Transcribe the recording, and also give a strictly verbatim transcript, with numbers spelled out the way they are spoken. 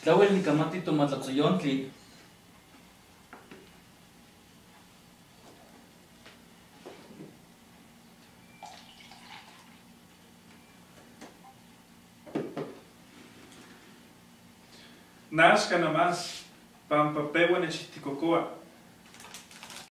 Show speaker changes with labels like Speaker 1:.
Speaker 1: Tlauel nikamati tomatlatzoyontli.
Speaker 2: Nazca nomás, pampa pewa nechitikokoa.